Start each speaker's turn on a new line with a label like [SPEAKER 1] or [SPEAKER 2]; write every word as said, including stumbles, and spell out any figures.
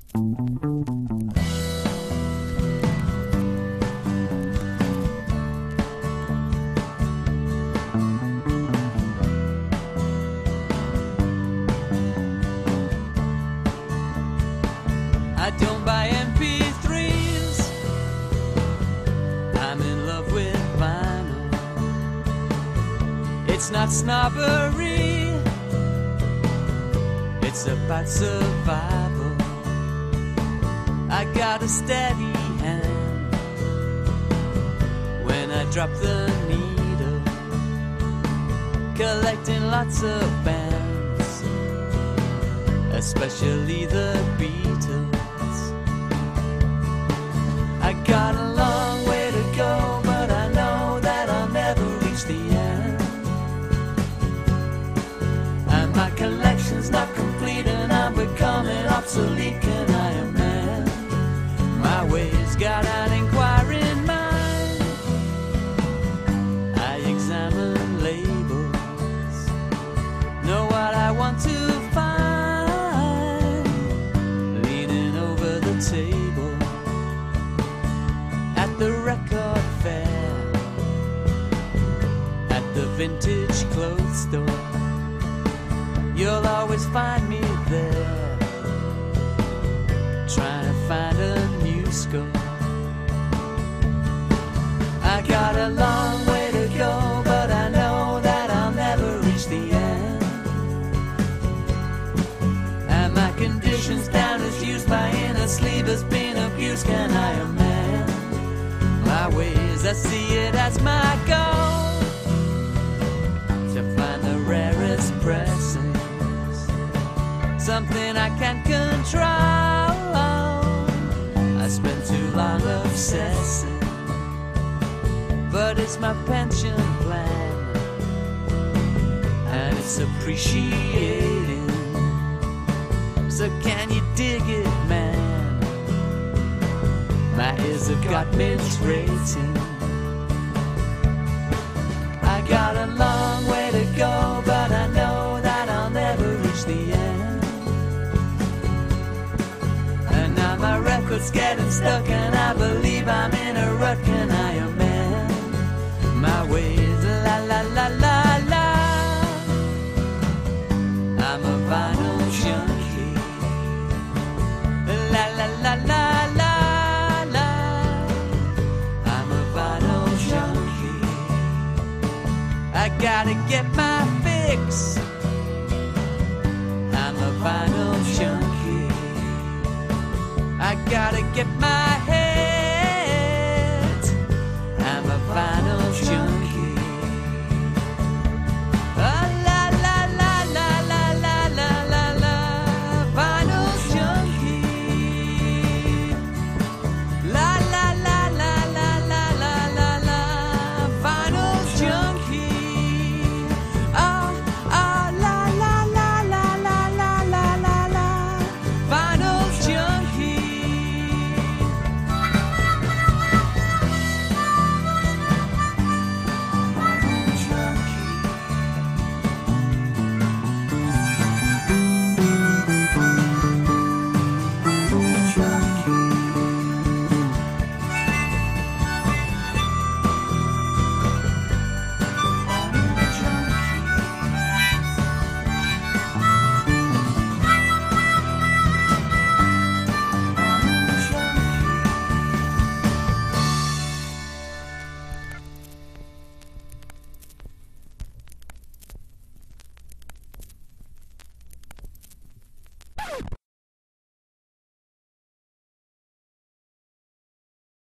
[SPEAKER 1] I don't buy M P threes, I'm in love with vinyl. It's not snobbery, it's about survival. I got a steady hand when I drop the needle, collecting lots of bands, especially the Beatles. I got a long way to go, but I know that I'll never reach the end. And my collection's not complete, and I'm becoming obsolete. Can I amend my ways? Got an enquiring mind, I examine labels, know what I want to find, leaning over the table at the record fair, at the vintage clothes store. You'll always find me there, trying to find a new score. I got a long way to go, but I know that I'll never reach the end. And my condition's down as used, my inner sleeve has been abused. Can I amend my ways? I see it as my goal to find the rarest pressings, something I can't control. I spent too long obsessing, but it's my pension plan, and it's appreciating. So can you dig it, man? My ears have got mixed rating. I got a long way to go, but I know that I'll never reach the end. And now my record's getting stuck, and I believe I'm in a rut. Can I